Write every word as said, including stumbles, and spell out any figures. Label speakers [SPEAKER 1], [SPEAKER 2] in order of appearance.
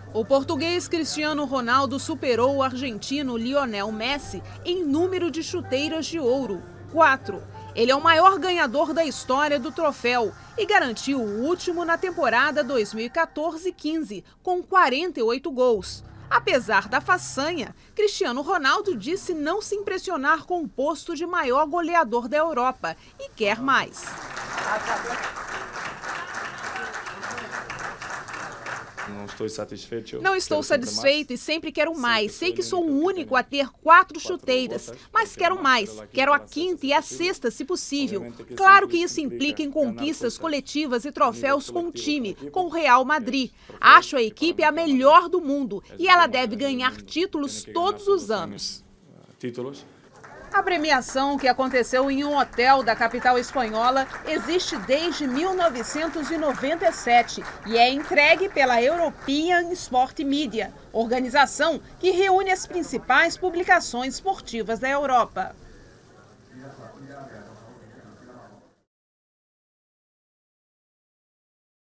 [SPEAKER 1] O português Cristiano Ronaldo superou o argentino Lionel Messi em número de chuteiras de ouro, quatro. Ele é o maior ganhador da história do troféu e garantiu o último na temporada dois mil e quatorze quinze, com quarenta e oito gols. Apesar da façanha, Cristiano Ronaldo disse não se impressionar com o posto de maior goleador da Europa e quer mais.
[SPEAKER 2] Não estou satisfeito.
[SPEAKER 1] Não estou satisfeito e sempre quero mais. Sei que sou o único a ter quatro chuteiras, mas quero mais. Quero a quinta e a sexta, se possível. Claro que isso implica em conquistas coletivas e troféus com o time, com o Real Madrid. Acho a equipe a melhor do mundo e ela deve ganhar títulos todos os anos.
[SPEAKER 2] Títulos?
[SPEAKER 1] A premiação, que aconteceu em um hotel da capital espanhola, existe desde mil novecentos e noventa e sete e é entregue pela European Sport Media, organização que reúne as principais publicações esportivas da Europa.